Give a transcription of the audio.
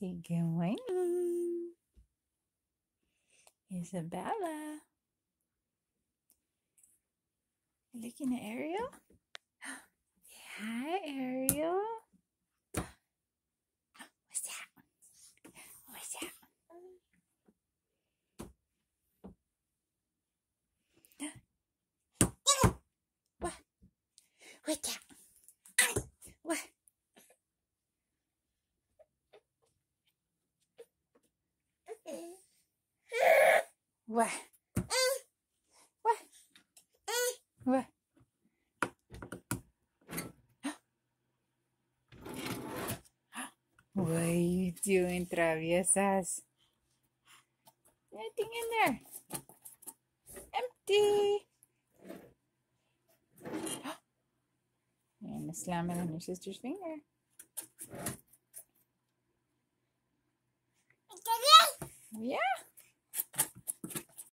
Say good morning, Isabella. Looking at Ariel? Hi, Ariel. What's that? What's that? What? What's that? What? What? What? What? What are you doing, traviesas? Nothing in there. Empty. You're going to slam it on your sister's finger. Yeah.